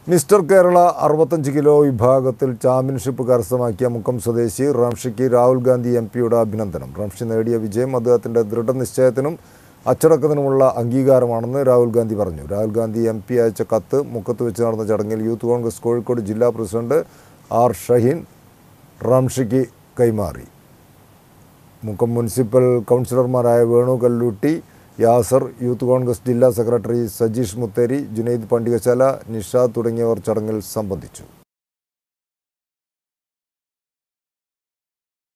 Mister Kerala 65 kilo വിഭാഗത്തിൽ championship കരസ്ഥമാക്കിയ മുക്കം സ്വദേശി റംഷിക്ക് രാഹുൽ ഗാന്ധി എംപിയുടെ അഭിനന്ദനം. റംഷി നേടിയ വിജയം അദ്ദേഹത്തിൻ്റെ ദൃഢനിശ്ചയത്തിനും അച്ചടക്കത്തിനുമുള്ള അംഗീകാരമാണെന്ന് രാഹുൽ ഗാന്ധി പറഞ്ഞു. രാഹുൽ ഗാന്ധി എംപി അയച്ച കത്ത് മുക്കത്ത് വെച്ച് നടന്ന ചടങ്ങിൽ യൂത്ത് കോൺഗ്രസ് കോഴിക്കോട് ജില്ലാ പ്രസിഡന്റ് ആർ ഷഹീൻ റംഷിക്ക് കൈമാറി. മുക്കം മുനിസിപ്പൽ കൗൺസിലർമാരായ വേണു കല്ലൂട്ടി, യാസർ, യൂത്ത് കോൺഗ്രസ് ജില്ലാ സെക്രട്ടറി സജീഷ് മുത്തേരി, ജുനൈദ് പണ്ടികശാല, നിഷ തുടങ്ങിയവർ ചടങ്ങിൽ സംബന്ധിച്ചു.